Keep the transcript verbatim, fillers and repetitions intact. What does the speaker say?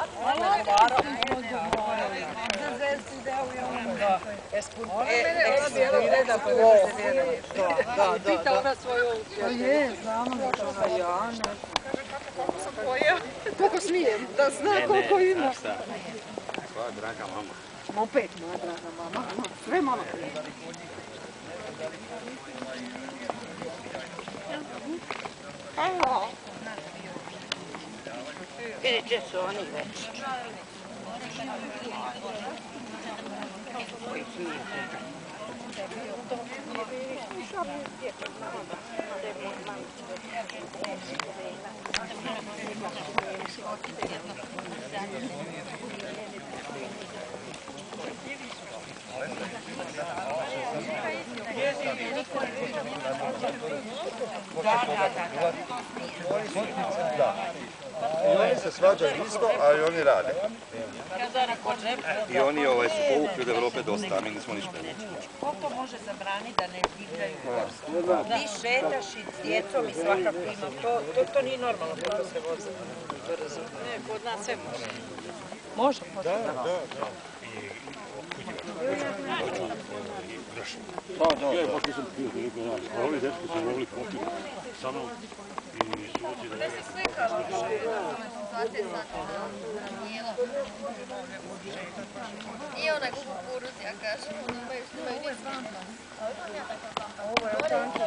Pita ona svoju ovdje. Je, znamo da to ona ja. Koliko sam pojela? Koliko smijem, da zna koliko ima. Hvala, draga mama. Opet moja draga mama. Sve malo prije. Evo. Vidite su oni već. Koji smije. I oni se svađaju isto, ali oni rade. I oni ovaj, su povukli od Evrope dosta, a mi nismo ništa. Ko to može zabraniti da ne divljaju? Ti šetaš i s djecom i svakako ima. To, to, to nije normalno kako se voze. Ne, kod nas sve može. Može, može. Da, da, da. Da, da, ja baš nisam pio toliko nas, a ovi dečki su mogli popiti sa mnom i suci da... Ne se slikalo više, situacije sad jela. Nije onaj kukuruz, ja kažem, oni imaju, imaju niz vampa. Ovo je tanka.